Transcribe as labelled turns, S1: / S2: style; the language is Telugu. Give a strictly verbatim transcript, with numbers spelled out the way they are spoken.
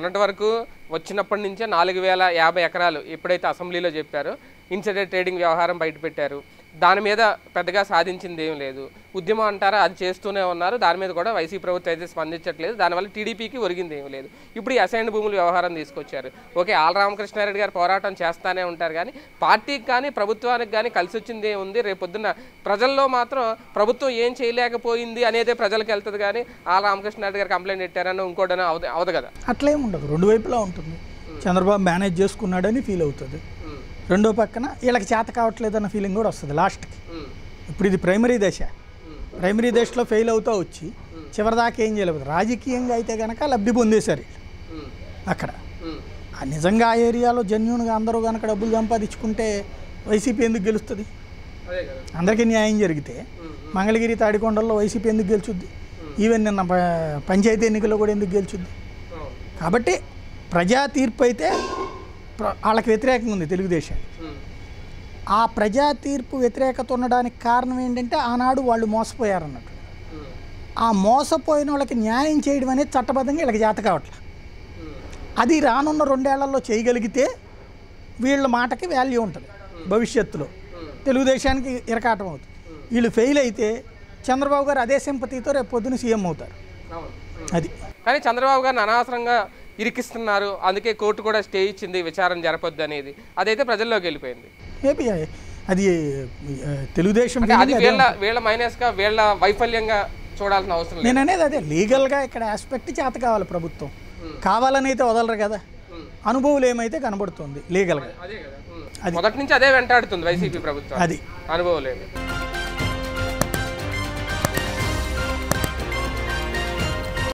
S1: మొన్నటి వరకు వచ్చినప్పటి నుంచే నాలుగు వేల యాభై ఎకరాలు ఎప్పుడైతే అసెంబ్లీలో చెప్పారో ఇన్సైడర్ ట్రేడింగ్ వ్యవహారం బయటపెట్టారు. దాని మీద పెద్దగా సాధించింది ఏం లేదు. ఉద్యమం అంటారా, అది చేస్తూనే ఉన్నారు. దాని మీద కూడా వైసీపీ ప్రభుత్వం అయితే స్పందించట్లేదు. దానివల్ల టీడీపీకి ఒరిగింది ఏం లేదు. ఇప్పుడు ఈ అసైన్డ్ భూముల వ్యవహారం తీసుకొచ్చారు. ఓకే, ఆల్ రామకృష్ణారెడ్డి గారు పోరాటం చేస్తూనే ఉంటారు, కానీ పార్టీకి కానీ ప్రభుత్వానికి కానీ కలిసి వచ్చింది ఏముంది? రేపు పొద్దున్న ప్రజల్లో మాత్రం ప్రభుత్వం ఏం చేయలేకపోయింది అనేదే ప్రజలకు వెళ్తుంది, కానీ ఆల్ రామకృష్ణారెడ్డి గారు కంప్లైంట్ పెట్టారని ఇంకోటనో అవదు అవదు కదా.
S2: అట్లేం ఉండదు, రెండు వైపులా ఉంటుంది. చంద్రబాబు మేనేజ్ చేసుకున్నాడని ఫీల్ అవుతుంది, రెండో పక్కన వీళ్ళకి చేత కావట్లేదన్న ఫీలింగ్ కూడా వస్తుంది లాస్ట్కి. ఇప్పుడు ఇది ప్రైమరీ దశ. ప్రైమరీ దశలో ఫెయిల్ అవుతూ వచ్చి చివరిదాకా ఏం చేయలేదు. రాజకీయంగా అయితే కనుక లబ్ధి పొందేశారు అక్కడ. నిజంగా ఆ ఏరియాలో జెన్యూన్గా అందరూ కనుక డబ్బులు సంపాదించుకుంటే వైసీపీ ఎందుకు గెలుస్తుంది? అందరికీ న్యాయం జరిగితే మంగళగిరి తాడికొండల్లో వైసీపీ ఎందుకు గెలుచుద్ది? ఈవెన్ నిన్న పంచాయతీ ఎన్నికల్లో కూడా ఎందుకు గెలుచుద్ది? కాబట్టి ప్రజా తీర్పు అయితే వాళ్ళకి వ్యతిరేకంగా ఉంది తెలుగుదేశానికి. ఆ ప్రజా తీర్పు వ్యతిరేకత ఉండడానికి కారణం ఏంటంటే ఆనాడు వాళ్ళు మోసపోయారన్నట్టు. ఆ మోసపోయిన వాళ్ళకి న్యాయం చేయడం అనేది చట్టబద్ధంగా వీళ్ళకి చేత కావట్లేదు. అది రానున్న రెండేళ్లలో చేయగలిగితే వీళ్ళ మాటకి వాల్యూ ఉంటుంది. భవిష్యత్తులో తెలుగుదేశానికి ఇరకాటం అవుతుంది. వీళ్ళు ఫెయిల్ అయితే చంద్రబాబు గారు అదే సింపతితో రేపు పొద్దున సీఎం అవుతారు. అది
S1: కానీ చంద్రబాబు గారిని అనవసరంగా ఇరికిస్తున్నారు, అందుకే కోర్టు కూడా స్టే ఇచ్చింది విచారణ జరపొద్దు అనేది. అదైతే ప్రజల్లోకి వెళ్ళిపోయింది.
S2: ఏపీ అది తెలుగుదేశం
S1: అది వీళ్ళ వీళ్ళ మైనస్గా వీళ్ళ వైఫల్యంగా చూడాల్సిన అవసరం లేదు.
S2: నేను అనేది అదే లీగల్గా ఇక్కడ ఆస్పెక్ట్ చేత కావాలి. ప్రభుత్వం కావాలని అయితే వదలరు కదా. అనుభవం ఏమైతే కనబడుతుంది లీగల్గా.
S1: మొదటి నుంచి అదే వెంటాడుతుంది వైసీపీ ప్రభుత్వం,
S2: అది
S1: అనుభవం లేదు.